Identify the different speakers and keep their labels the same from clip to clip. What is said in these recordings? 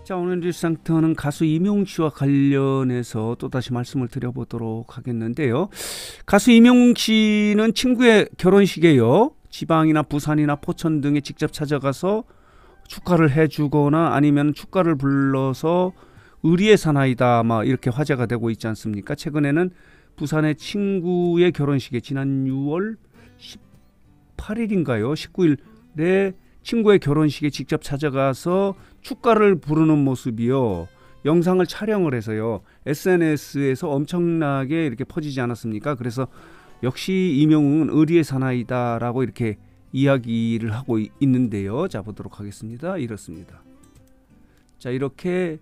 Speaker 1: 자, 오늘 일상터는 가수 임영웅 씨와 관련해서 또다시 말씀을 드려보도록 하겠는데요. 가수 임영웅 씨는 친구의 결혼식에요, 지방이나 부산이나 포천 등에 직접 찾아가서 축가를 해주거나 아니면 축가를 불러서 의리의 사나이다 막 이렇게 화제가 되고 있지 않습니까? 최근에는 부산의 친구의 결혼식에 지난 6월 18일인가요? 19일에 친구의 결혼식에 직접 찾아가서 축가를 부르는 모습이요, 영상을 촬영을 해서요 SNS에서 엄청나게 이렇게 퍼지지 않았습니까? 그래서 역시 임영웅은 의리의 사나이다 라고 이렇게 이야기를 하고 있는데요. 자, 보도록 하겠습니다. 이렇습니다. 자, 이렇게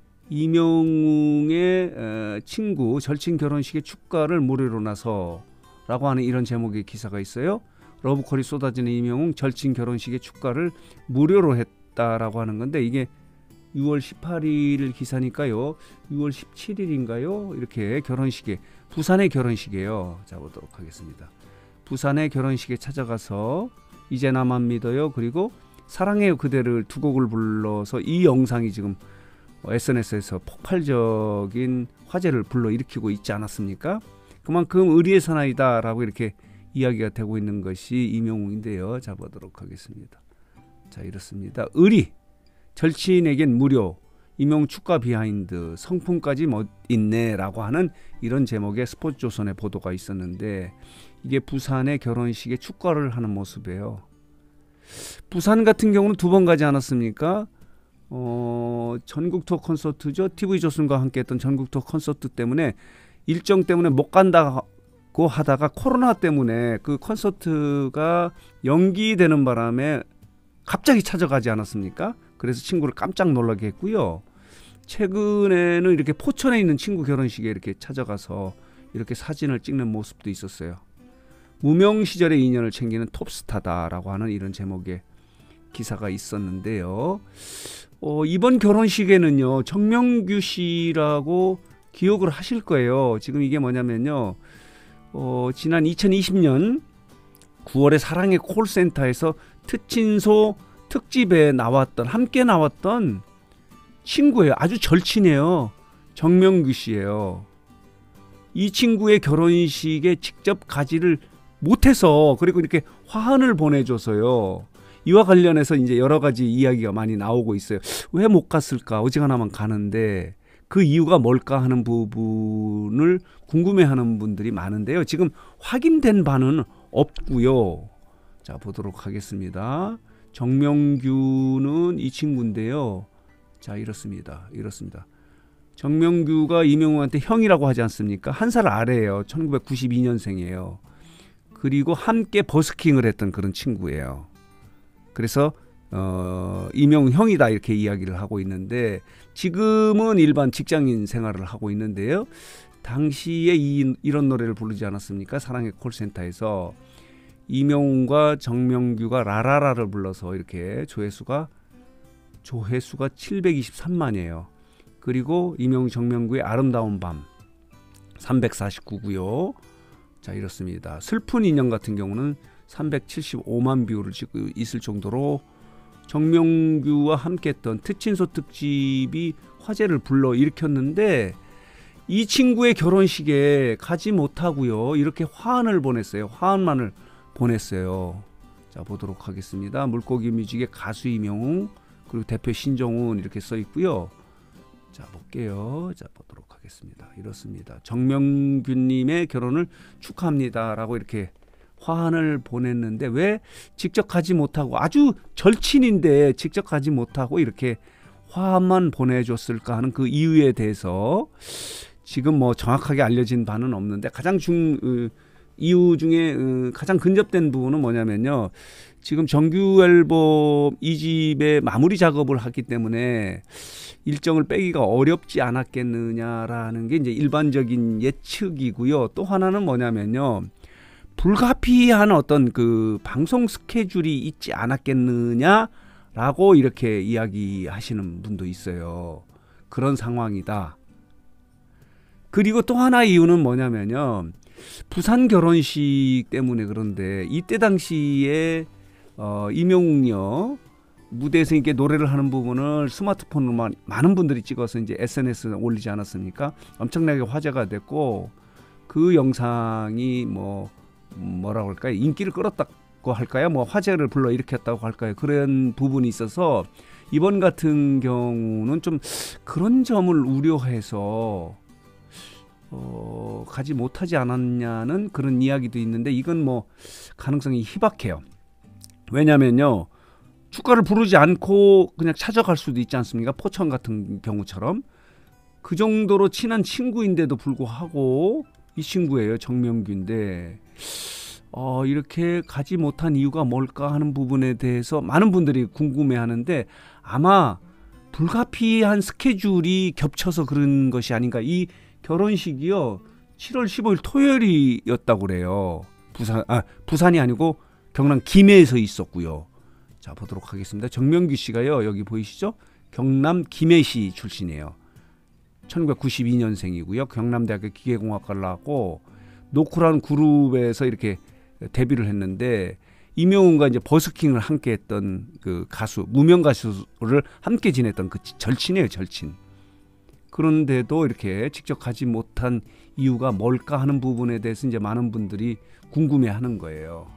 Speaker 1: 임영웅의 친구 절친 결혼식에 축가를 무료로 나서 라고 하는 이런 제목의 기사가 있어요. 러브콜이 쏟아지는 임영웅 절친 결혼식에 축가를 무료로 했다라고 하는 건데, 이게 6월 18일 기사니까요 6월 17일인가요 이렇게 결혼식에, 부산의 결혼식이에요. 자, 보도록 하겠습니다. 부산의 결혼식에 찾아가서 이제 나만 믿어요 그리고 사랑해요 그대를 두 곡을 불러서 이 영상이 지금 SNS에서 폭발적인 화제를 불러일으키고 있지 않았습니까? 그만큼 의리의 사나이다 라고 이렇게 이야기가 되고 있는 것이 임영웅인데요. 자, 보도록 하겠습니다. 자, 이렇습니다. 의리, 절친에겐 무료, 임영웅 축가 비하인드, 성품까지 있네 라고 하는 이런 제목의 스포츠조선의 보도가 있었는데, 이게 부산의 결혼식에 축가를 하는 모습이에요. 부산 같은 경우는 두 번 가지 않았습니까? 전국 투어 콘서트죠. TV조선과 함께 했던 전국 투어 콘서트 때문에 일정 때문에 못 간다고 하다가 코로나 때문에 그 콘서트가 연기되는 바람에 갑자기 찾아가지 않았습니까? 그래서 친구를 깜짝 놀라게 했고요. 최근에는 이렇게 포천에 있는 친구 결혼식에 이렇게 찾아가서 이렇게 사진을 찍는 모습도 있었어요. 무명 시절의 인연을 챙기는 톱스타다라고 하는 이런 제목의 기사가 있었는데요. 이번 결혼식에는요 정명규 씨라고 기억을 하실 거예요. 지금 이게 뭐냐면요, 지난 2020년 9월에 사랑의 콜센터에서 특친소 특집에 함께 나왔던 친구예요. 아주 절친이에요. 정명규 씨예요. 이 친구의 결혼식에 직접 가지를 못해서, 그리고 이렇게 화환을 보내줘서요, 이와 관련해서 이제 여러 가지 이야기가 많이 나오고 있어요. 왜 못 갔을까? 어지간하면 가는데 그 이유가 뭘까 하는 부분을 궁금해하는 분들이 많은데요. 지금 확인된 바는 없고요. 자, 보도록 하겠습니다. 정명규는 이 친구인데요. 자, 이렇습니다. 정명규가 임영웅한테 형이라고 하지 않습니까? 한 살 아래예요. 1992년생이에요. 그리고 함께 버스킹을 했던 그런 친구예요. 그래서 임영웅 형이다 이렇게 이야기를 하고 있는데, 지금은 일반 직장인 생활을 하고 있는데요. 당시에 이런 노래를 부르지 않았습니까? 사랑의 콜센터에서 임영웅과 정명규가 라라라를 불러서 이렇게 조회수가 723만이에요. 그리고 임영웅 정명규의 아름다운 밤 349고요. 자, 이렇습니다. 슬픈 인연 같은 경우는 375만 뷰를 찍고 있을 정도로 정명규와 함께했던 특친소 특집이 화제를 불러일으켰는데, 이 친구의 결혼식에 가지 못하고요 이렇게 화환을 보냈어요. 화환만을 보냈어요. 자, 보도록 하겠습니다. 물고기 뮤직의 가수 임영웅 그리고 대표 신정훈 이렇게 써 있고요. 자, 볼게요. 자, 보도록 하겠습니다. 이렇습니다. 정명규님의 결혼을 축하합니다 라고 이렇게 화환을 보냈는데, 왜 직접 가지 못하고, 아주 절친인데 직접 가지 못하고 이렇게 화환만 보내줬을까 하는 그 이유에 대해서 지금 뭐 정확하게 알려진 바는 없는데, 이유 중에 가장 근접된 부분은 뭐냐면요, 지금 정규 앨범 2집의 마무리 작업을 하기 때문에 일정을 빼기가 어렵지 않았겠느냐라는 게 이제 일반적인 예측이고요. 또 하나는 뭐냐면요, 불가피한 어떤 그 방송 스케줄이 있지 않았겠느냐라고 이렇게 이야기하시는 분도 있어요. 그런 상황이다. 그리고 또 하나 이유는 뭐냐면요, 부산 결혼식 때문에 그런데 이때 당시에 임영웅요 무대에서 이렇게 노래를 하는 부분을 스마트폰으로만 많은 분들이 찍어서 이제 SNS에 올리지 않았습니까? 엄청나게 화제가 됐고 그 영상이 뭐라고 할까요? 인기를 끌었다고 할까요? 뭐 화제를 불러일으켰다고 할까요? 그런 부분이 있어서 이번 같은 경우는 좀 그런 점을 우려해서 가지 못하지 않았냐는 그런 이야기도 있는데 이건 뭐 가능성이 희박해요. 왜냐면요. 축가를 부르지 않고 그냥 찾아갈 수도 있지 않습니까? 포천 같은 경우처럼. 그 정도로 친한 친구인데도 불구하고 이 친구예요. 정명규인데 이렇게 가지 못한 이유가 뭘까 하는 부분에 대해서 많은 분들이 궁금해하는데 아마 불가피한 스케줄이 겹쳐서 그런 것이 아닌가. 이 결혼식이요 7월 15일 토요일이었다고 그래요. 부산이 아니고 경남 김해에서 있었고요. 자 보도록 하겠습니다. 정명규 씨가요 여기 보이시죠? 경남 김해시 출신이에요. 1992년생이고요. 경남대학교 기계공학과를 나왔고 노크라는 그룹에서 이렇게 데뷔를 했는데 이명웅과 이제 버스킹을 함께 했던 그 가수 무명 가수를 함께 지냈던 그 절친이에요. 절친. 그런데도 이렇게 직접 가지 못한 이유가 뭘까 하는 부분에 대해서 이제 많은 분들이 궁금해하는 거예요.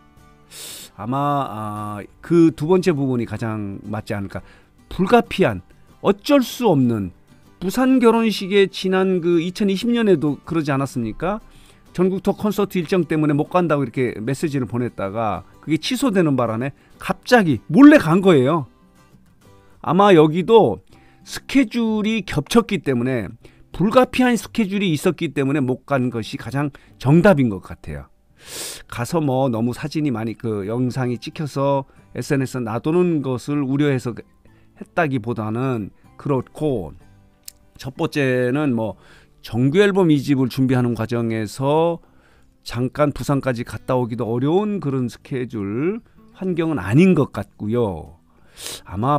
Speaker 1: 아마 그 두 번째 부분이 가장 맞지 않을까. 불가피한 어쩔 수 없는 부산 결혼식에 지난 그 2020년에도 그러지 않았습니까? 전국 투어 콘서트 일정 때문에 못 간다고 이렇게 메시지를 보냈다가 그게 취소되는 바람에 갑자기 몰래 간 거예요. 아마 여기도 스케줄이 겹쳤기 때문에 불가피한 스케줄이 있었기 때문에 못 간 것이 가장 정답인 것 같아요. 가서 뭐 너무 사진이 많이 그 영상이 찍혀서 SNS에 놔두는 것을 우려해서 했다기보다는 그렇고 첫 번째는 뭐 정규 앨범 2집을 준비하는 과정에서 잠깐 부산까지 갔다 오기도 어려운 그런 스케줄 환경은 아닌 것 같고요. 아마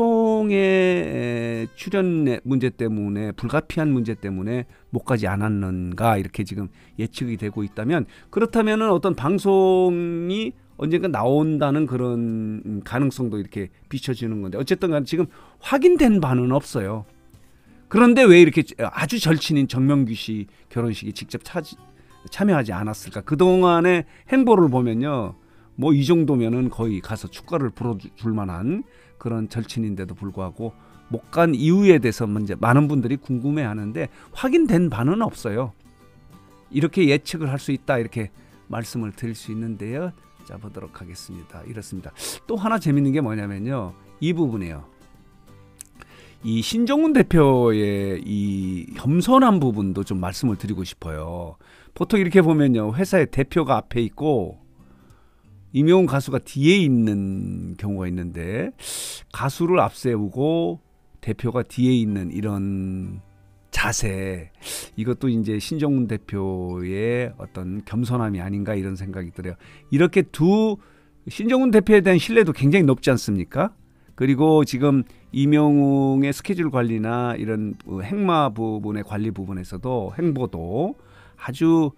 Speaker 1: 방송의 출연 문제 때문에 불가피한 문제 때문에 못 가지 않았는가 이렇게 지금 예측이 되고 있다면 그렇다면은 어떤 방송이 언젠가 나온다는 그런 가능성도 이렇게 비춰지는 건데 어쨌든 간에 지금 확인된 바는 없어요. 그런데 왜 이렇게 아주 절친인 정명규 씨 결혼식에 직접 참여하지 않았을까? 그동안의 행보를 보면요. 뭐 이 정도면은 거의 가서 축가를 불러줄 만한 그런 절친인데도 불구하고 못 간 이유에 대해서 이제 많은 분들이 궁금해하는데 확인된 바는 없어요. 이렇게 예측을 할 수 있다 이렇게 말씀을 드릴 수 있는데요. 자 보도록 하겠습니다. 이렇습니다. 또 하나 재밌는 게 뭐냐면요. 이 부분이에요. 이 신정훈 대표의 이 겸손한 부분도 좀 말씀을 드리고 싶어요. 보통 이렇게 보면요. 회사의 대표가 앞에 있고 이명웅 가수가 뒤에 있는 경우가 있는데 가수를 앞세우고 대표가 뒤에 있는 이런 자세 이것도 이제 신정훈 대표의 어떤 겸손함이 아닌가 이런 생각이 들어요. 이렇게 신정훈 대표에 대한 신뢰도 굉장히 높지 않습니까? 그리고 지금 이명웅의 스케줄 관리나 이런 행마 부분의 관리 부분에서도 행보도 아주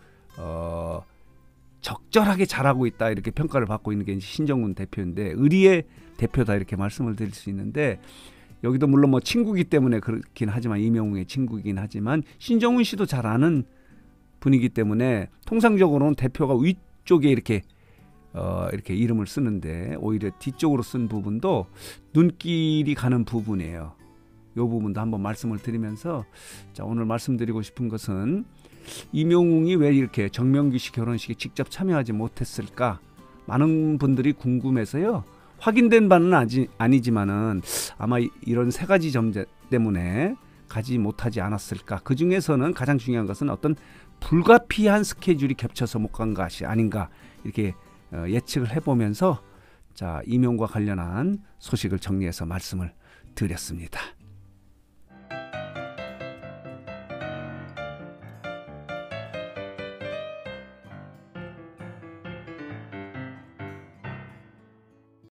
Speaker 1: 적절하게 잘하고 있다 이렇게 평가를 받고 있는 게 신정훈 대표인데 의리의 대표다 이렇게 말씀을 드릴 수 있는데 여기도 물론 뭐 친구기 때문에 그렇긴 하지만 이명웅의 친구이긴 하지만 신정훈 씨도 잘 아는 분이기 때문에 통상적으로는 대표가 위쪽에 이렇게 이름을 쓰는데 오히려 뒤쪽으로 쓴 부분도 눈길이 가는 부분이에요. 이 부분도 한번 말씀을 드리면서 자 오늘 말씀드리고 싶은 것은 이명웅이 왜 이렇게 정명규 씨 결혼식에 직접 참여하지 못했을까? 많은 분들이 궁금해서요. 확인된 바는 아니지만은 아마 이런 세 가지 점 때문에 가지 못하지 않았을까? 그 중에서는 가장 중요한 것은 어떤 불가피한 스케줄이 겹쳐서 못 간 것이 아닌가 이렇게 예측을 해보면서 자 이명웅과 관련한 소식을 정리해서 말씀을 드렸습니다.